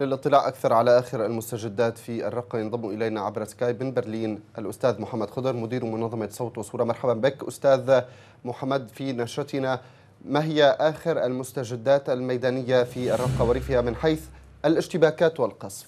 للاطلاع أكثر على آخر المستجدات في الرقة ينضم إلينا عبر سكايب من برلين الأستاذ محمد خضر مدير منظمة صوت وصورة. مرحبا بك أستاذ محمد في نشرتنا. ما هي آخر المستجدات الميدانية في الرقة وريفها من حيث الاشتباكات والقصف؟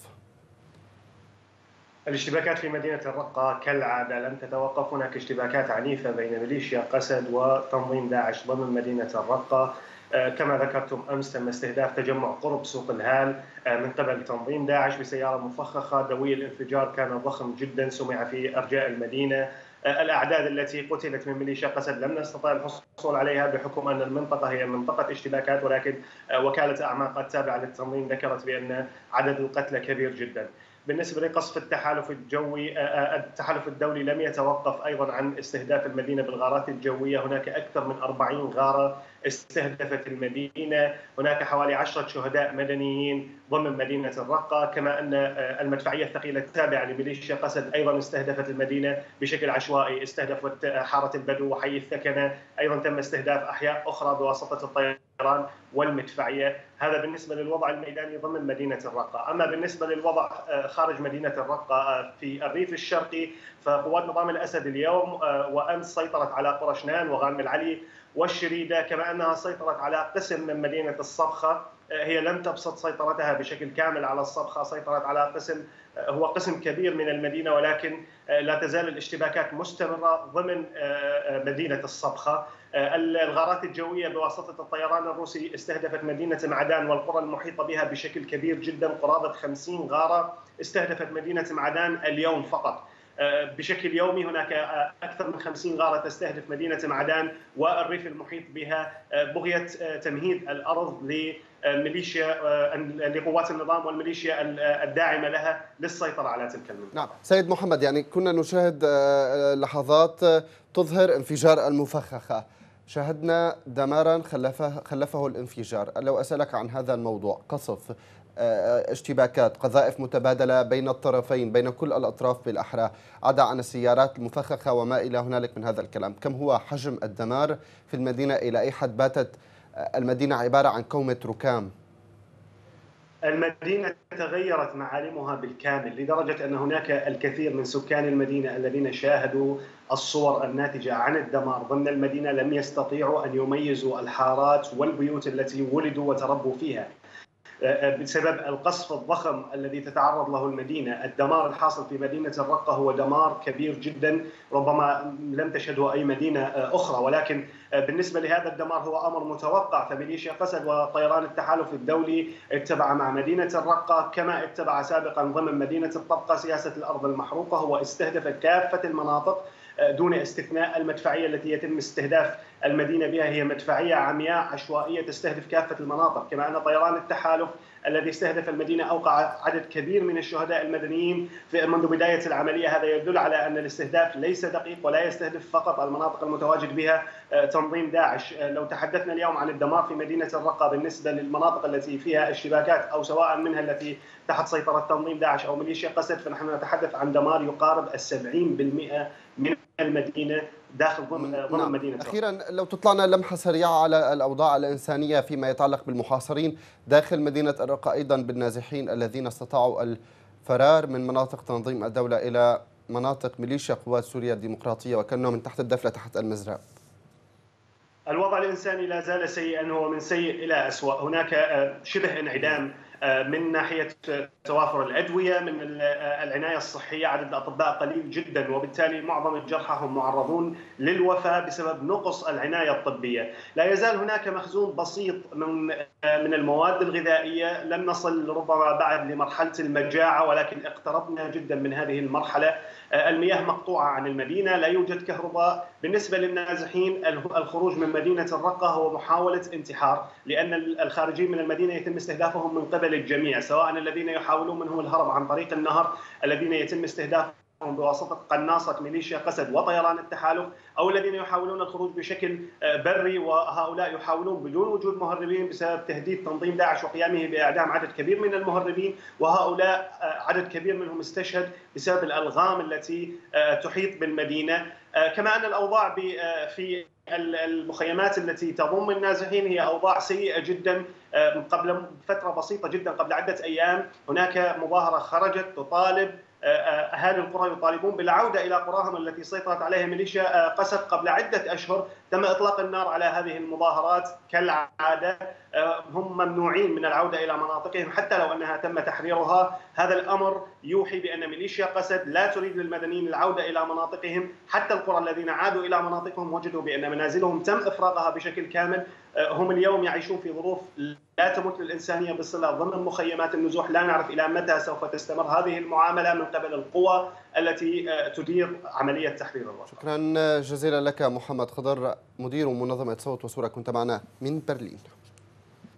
الاشتباكات في مدينة الرقة كالعادة لم تتوقف. هناك اشتباكات عنيفة بين ميليشيا قسد وتنظيم داعش ضمن مدينة الرقة. كما ذكرتم أمس تم استهداف تجمع قرب سوق الهال من قبل تنظيم داعش بسيارة مفخخة. دوي الانفجار كان ضخم جدا، سمع في أرجاء المدينة. الأعداد التي قتلت من ميليشيا قسد لم نستطع الحصول عليها بحكم أن المنطقة هي منطقة اشتباكات، ولكن وكالة أعماق التابعة للتنظيم ذكرت بأن عدد القتلى كبير جدا. بالنسبة لقصف التحالف الجوي، التحالف الدولي لم يتوقف أيضا عن استهداف المدينة بالغارات الجوية. هناك أكثر من 40 غارة استهدفت المدينة. هناك حوالي 10 شهداء مدنيين ضمن مدينة الرقة، كما أن المدفعية الثقيلة التابعة لميليشيا قسد أيضا استهدفت المدينة بشكل عشوائي. استهدفت حارة البدو وحي الثكنة، أيضا تم استهداف أحياء أخرى بواسطة الطيران والمدفعية. هذا بالنسبة للوضع الميداني ضمن مدينة الرقة. أما بالنسبة للوضع خارج مدينة الرقة في الريف الشرقي، فقوات نظام الأسد اليوم وأمس سيطرت على قرشنان وغانم العلي والشريدة، كما أنها سيطرت على قسم من مدينة الصبخة. هي لم تبسط سيطرتها بشكل كامل على الصبخة، سيطرت على قسم هو قسم كبير من المدينة، ولكن لا تزال الاشتباكات مستمرة ضمن مدينة الصبخة. الغارات الجوية بواسطة الطيران الروسي استهدفت مدينة معدان والقرى المحيطة بها بشكل كبير جدا. قرابة 50 غارة استهدفت مدينة معدان اليوم فقط. بشكل يومي هناك أكثر من 50 غارة تستهدف مدينة معدان والريف المحيط بها، بغية تمهيد الأرض لميليشيا لقوات النظام والميليشيا الداعمة لها للسيطرة على تلك المنطقة. نعم سيد محمد، يعني كنا نشاهد لحظات تظهر انفجار المفخخة، شاهدنا دمارا خلفه الانفجار. لو أسألك عن هذا الموضوع، قصف، اشتباكات، قذائف متبادلة بين الطرفين، بين كل الأطراف بالأحرى، عدا عن السيارات المفخخة وما إلى هنالك من هذا الكلام، كم هو حجم الدمار في المدينة؟ إلى أي حد باتت المدينة عبارة عن كومة ركام؟ المدينة تغيرت معالمها بالكامل، لدرجة أن هناك الكثير من سكان المدينة الذين شاهدوا الصور الناتجة عن الدمار ضمن المدينة لم يستطيعوا أن يميزوا الحارات والبيوت التي ولدوا وتربوا فيها بسبب القصف الضخم الذي تتعرض له المدينة. الدمار الحاصل في مدينة الرقة هو دمار كبير جدا، ربما لم تشهده أي مدينة أخرى، ولكن بالنسبة لهذا الدمار هو أمر متوقع. فميليشيا قسد وطيران التحالف الدولي اتبع مع مدينة الرقة كما اتبع سابقا ضمن مدينة الطبقة سياسة الأرض المحروقة. هو استهدف كافة المناطق دون استثناء. المدفعية التي يتم استهداف المدينة بها هي مدفعية عمياء عشوائية تستهدف كافة المناطق، كما أن طيران التحالف الذي استهدف المدينة أوقع عدد كبير من الشهداء المدنيين منذ بداية العملية. هذا يدل على أن الاستهداف ليس دقيق ولا يستهدف فقط المناطق المتواجد بها تنظيم داعش. لو تحدثنا اليوم عن الدمار في مدينة الرقة بالنسبة للمناطق التي فيها اشتباكات أو سواء منها التي تحت سيطرة تنظيم داعش أو ميليشيا قسد، فنحن نتحدث عن دمار يقارب 70% من المدينة داخل ضمن مدينة. أخيرا لو تطلعنا لمحة سريعة على الأوضاع الإنسانية فيما يتعلق بالمحاصرين داخل مدينة الرقة، أيضا بالنازحين الذين استطاعوا الفرار من مناطق تنظيم الدولة إلى مناطق ميليشيا قوات سوريا الديمقراطية وكأنه من تحت الدفلة تحت المزرعة. الوضع الإنساني لا زال سيئا، هو من سيء إلى أسوأ. هناك شبه انعدام من ناحية توافر الأدوية، من العناية الصحية، عدد الأطباء قليل جدا، وبالتالي معظم الجرحى هم معرضون للوفاة بسبب نقص العناية الطبية. لا يزال هناك مخزون بسيط من المواد الغذائية، لم نصل ربما بعد لمرحلة المجاعة ولكن اقتربنا جدا من هذه المرحلة. المياه مقطوعة عن المدينة، لا يوجد كهرباء. بالنسبة للنازحين الخروج من مدينة الرقة هو محاولة انتحار، لأن الخارجين من المدينة يتم استهدافهم من قبل الجميع، سواء الذين يحاولون منهم الهرب عن طريق النهر، الذين يتم استهدافهم بواسطة قناصة ميليشيا قسد وطيران التحالف، أو الذين يحاولون الخروج بشكل بري، وهؤلاء يحاولون بدون وجود مهربين بسبب تهديد تنظيم داعش وقيامه بإعدام عدد كبير من المهربين، وهؤلاء عدد كبير منهم استشهد بسبب الألغام التي تحيط بالمدينة. كما أن الأوضاع في المخيمات التي تضم النازحين هي أوضاع سيئة جدا. قبل فترة بسيطة جدا، قبل عدة أيام، هناك مظاهرة خرجت تطالب أهالي القرى يطالبون بالعودة إلى قراهم التي سيطرت عليها ميليشيا قسد قبل عدة أشهر. تم إطلاق النار على هذه المظاهرات كالعادة. هم ممنوعين من العودة إلى مناطقهم حتى لو أنها تم تحريرها. هذا الأمر يوحي بأن ميليشيا قسد لا تريد للمدنيين العودة إلى مناطقهم. حتى القرى الذين عادوا إلى مناطقهم وجدوا بأن منازلهم تم إفراغها بشكل كامل. هم اليوم يعيشون في ظروف لا تمت للإنسانية بصلة ضمن مخيمات النزوح. لا نعرف إلى متى سوف تستمر هذه المعاملة من قبل القوى التي تدير عملية تحرير الوطن. شكرا جزيلا لك محمد خضر، مدير منظمة صوت وصورة، كنت معنا من برلين.